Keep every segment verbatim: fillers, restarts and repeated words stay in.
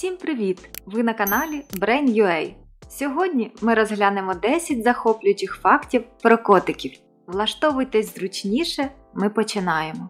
Усім привіт! Ви на каналі Brain.ua. Сьогодні ми розглянемо десять захоплюючих фактів про котиків. Влаштовуйтесь зручніше, ми починаємо.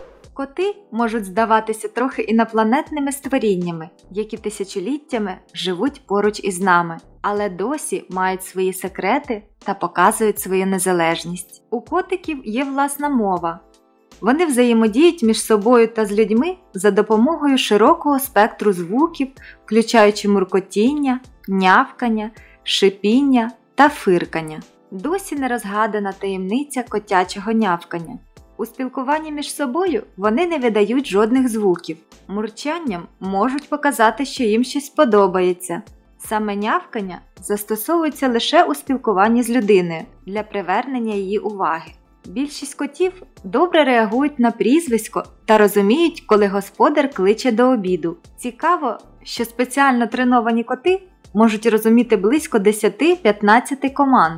Коти можуть здаватися трохи інопланетними створіннями, які тисячоліттями живуть поруч із нами, але досі мають свої секрети та показують свою незалежність. У котиків є власна мова. Вони взаємодіють між собою та з людьми за допомогою широкого спектру звуків, включаючи муркотіння, нявкання, шипіння та фиркання. Досі не розгадана таємниця котячого нявкання. У спілкуванні між собою вони не видають жодних звуків. Мурчанням можуть показати, що їм щось подобається. Саме нявкання застосовується лише у спілкуванні з людиною для привернення її уваги. Більшість котів добре реагують на прізвисько та розуміють, коли господар кличе до обіду. Цікаво, що спеціально треновані коти можуть розуміти близько десять-п'ятнадцять команд.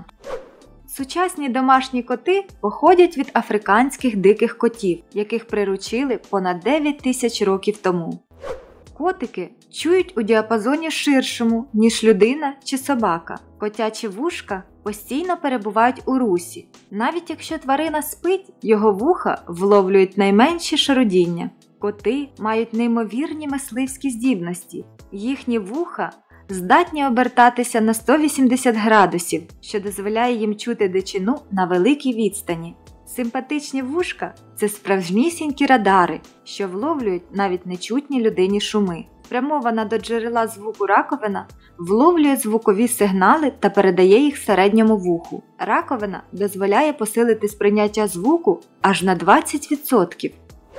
Сучасні домашні коти походять від африканських диких котів, яких приручили понад дев'ять тисяч років тому. Котики чують у діапазоні ширшому, ніж людина чи собака. Котячі вушка постійно перебувають у русі. Навіть якщо тварина спить, його вуха вловлюють найменші шарудіння. Коти мають неймовірні мисливські здібності. Їхні вуха здатні обертатися на сто вісімдесят градусів, що дозволяє їм чути дичину на великій відстані. Симпатичні вушка – це справжнісінькі радари, що вловлюють навіть нечутні людині шуми. Спрямована до джерела звуку раковина вловлює звукові сигнали та передає їх середньому вуху. Раковина дозволяє посилити сприйняття звуку аж на двадцять відсотків.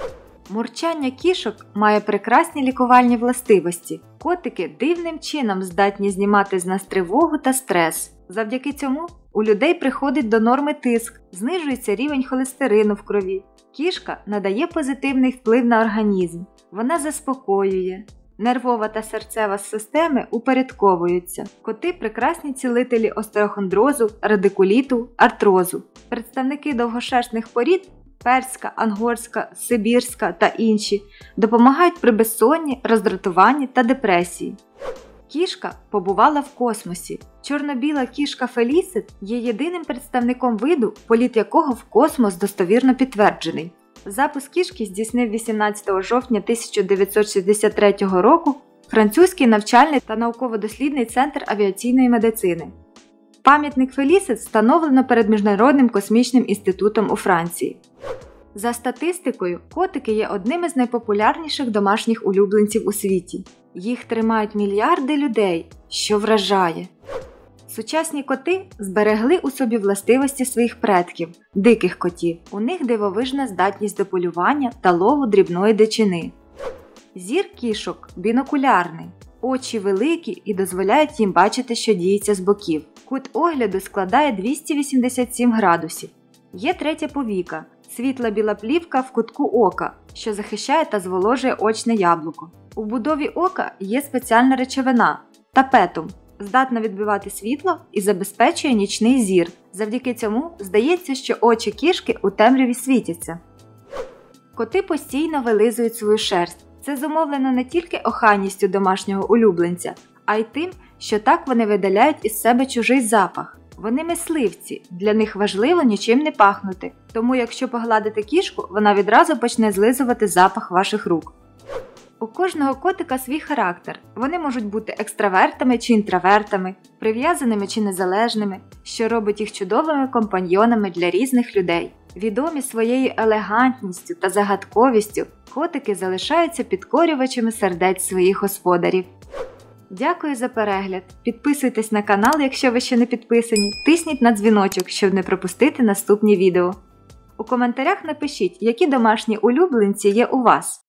Мурчання кішок має прекрасні лікувальні властивості. Котики дивним чином здатні знімати з нас тривогу та стрес. Завдяки цьому у людей приходить до норми тиск, знижується рівень холестерину в крові. Кішка надає позитивний вплив на організм. Вона заспокоює. Нервова та серцева системи упорядковуються. Коти – прекрасні цілителі остеохондрозу, радикуліту, артрозу. Представники довгошерстних порід – перська, ангорська, сибірська та інші – допомагають при безсонні, роздратуванні та депресії. Кішка побувала в космосі. Чорно-біла кішка Фелісит є єдиним представником виду, політ якого в космос достовірно підтверджений. Запуск кішки здійснив вісімнадцятого жовтня тисяча дев'ятсот шістдесят третього року французький навчальний та науково-дослідний центр авіаційної медицини. Пам'ятник Фелісит встановлено перед Міжнародним космічним інститутом у Франції. За статистикою, котики є одним із найпопулярніших домашніх улюбленців у світі. Їх тримають мільярди людей, що вражає. Сучасні коти зберегли у собі властивості своїх предків – диких котів. У них дивовижна здатність до полювання та лову дрібної дичини. Зір кішок бінокулярний. Очі великі і дозволяють їм бачити, що діється з боків. Кут огляду складає двісті вісімдесят сім градусів. Є третя повіка – світла біла плівка в кутку ока, що захищає та зволожує очне яблуко. У будові ока є спеціальна речовина – тапетум, здатна відбивати світло і забезпечує нічний зір. Завдяки цьому здається, що очі кішки у темряві світяться. Коти постійно вилизують свою шерсть. Це зумовлено не тільки охайністю домашнього улюбленця, а й тим, що так вони видаляють із себе чужий запах. Вони мисливці, для них важливо нічим не пахнути, тому якщо погладити кішку, вона відразу почне злизувати запах ваших рук. У кожного котика свій характер. Вони можуть бути екстравертами чи інтровертами, прив'язаними чи незалежними, що робить їх чудовими компаньйонами для різних людей. Відомі своєю елегантністю та загадковістю, котики залишаються підкорювачами сердець своїх господарів. Дякую за перегляд. Підписуйтесь на канал, якщо ви ще не підписані, тисніть на дзвіночок, щоб не пропустити наступні відео. У коментарях напишіть, які домашні улюбленці є у вас.